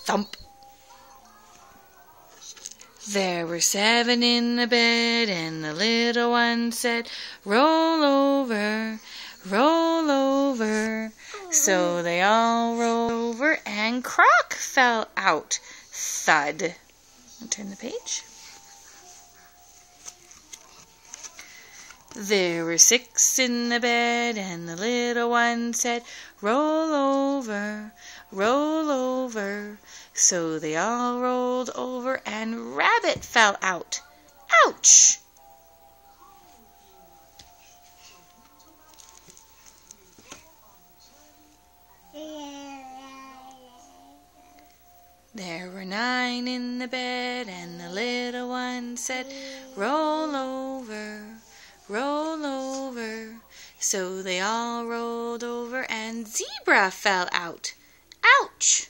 thump. There were 7 in the bed, and the little one said, roll over, roll over. So they all rolled over, and Croc fell out. Thud. I'll turn the page. There were 6 in the bed, and the little one said, roll over, roll over. So they all rolled over, and Rabbit fell out. Ouch! There were 9 in the bed, and the little one said, roll over, roll over. So they all rolled over, and Zebra fell out. Ouch!